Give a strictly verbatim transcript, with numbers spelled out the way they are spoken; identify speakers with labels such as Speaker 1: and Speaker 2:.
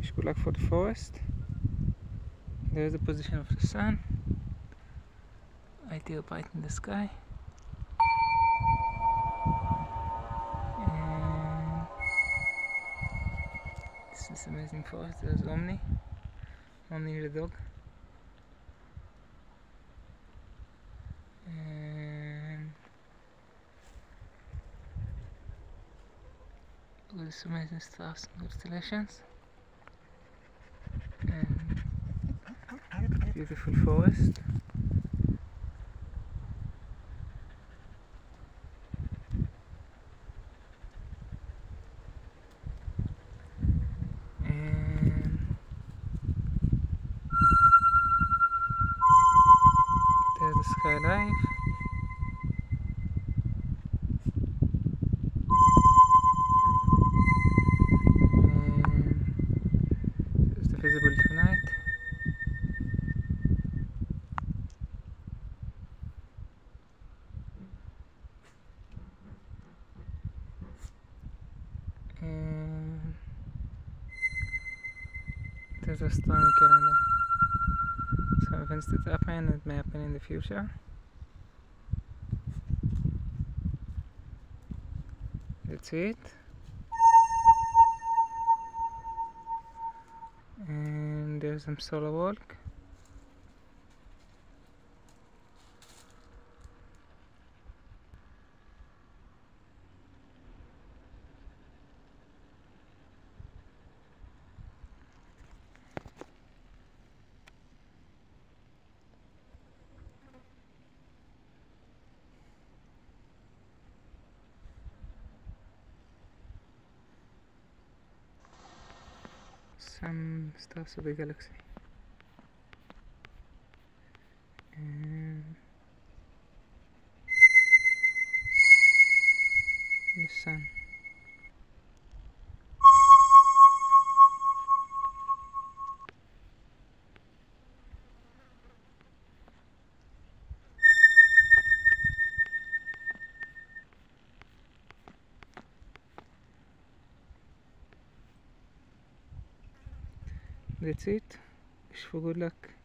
Speaker 1: wish good luck for the forest. There's the position of the sun. Ideal bite in the sky. And this is amazing forest. There's Omni. Omni the dog. And look at this amazing stars and constellations. And beautiful forest. There's the sky live. And there's the visible tonight. And there's a stormy calendar. Some events that happen and may happen in the future. That's it. And there's some solar walk. Some stars of the galaxy. And the sun. That's it. Wish for good luck.